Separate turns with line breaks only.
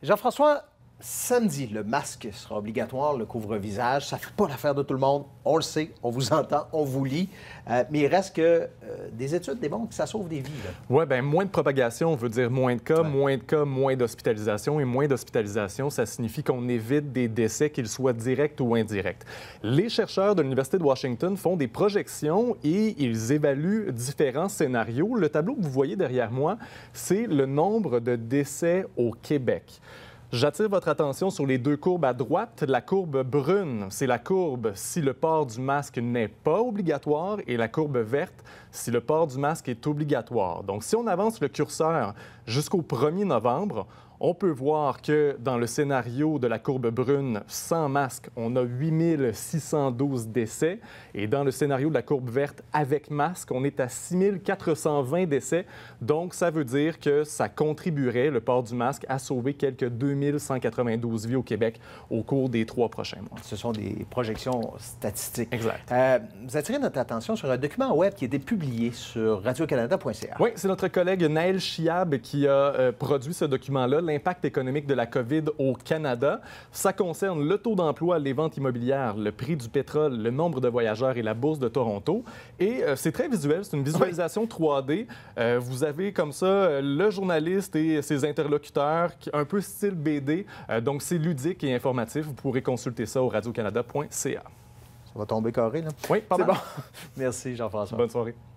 Jean-François, samedi, le masque sera obligatoire, le couvre-visage. Ça ne fait pas l'affaire de tout le monde. On le sait, on vous entend, on vous lit. Mais il reste que des études démontrent que ça sauve des vies.
Oui, bien, moins de propagation veut dire moins de cas, moins d'hospitalisation. Et moins d'hospitalisation, ça signifie qu'on évite des décès, qu'ils soient directs ou indirects. Les chercheurs de l'Université de Washington font des projections et ils évaluent différents scénarios. Le tableau que vous voyez derrière moi, c'est le nombre de décès au Québec. J'attire votre attention sur les deux courbes à droite. La courbe brune, c'est la courbe si le port du masque n'est pas obligatoire et la courbe verte, si le port du masque est obligatoire. Donc, si on avance le curseur jusqu'au 1er novembre, on peut voir que dans le scénario de la courbe brune, sans masque, on a 8 612 décès. Et dans le scénario de la courbe verte, avec masque, on est à 6 420 décès. Donc, ça veut dire que ça contribuerait, le port du masque, à sauver quelques 2 192 vies au Québec au cours des 3 prochains mois.
Ce sont des projections statistiques.
Exact.
Vous attirez notre attention sur un document web qui a été publié sur radiocanada.ca.
Oui, c'est notre collègue Naël Chiab qui a produit ce document-là, l'impact économique de la COVID au Canada. Ça concerne le taux d'emploi, les ventes immobilières, le prix du pétrole, le nombre de voyageurs et la bourse de Toronto. Et c'est très visuel, c'est une visualisation 3D. Vous avez comme ça le journaliste et ses interlocuteurs, un peu style BD. Donc, c'est ludique et informatif. Vous pourrez consulter ça au radiocanada.ca.
Ça va tomber carré, là?
Oui, pas mal.
C'est bon. Merci, Jean-François.
Bonne soirée.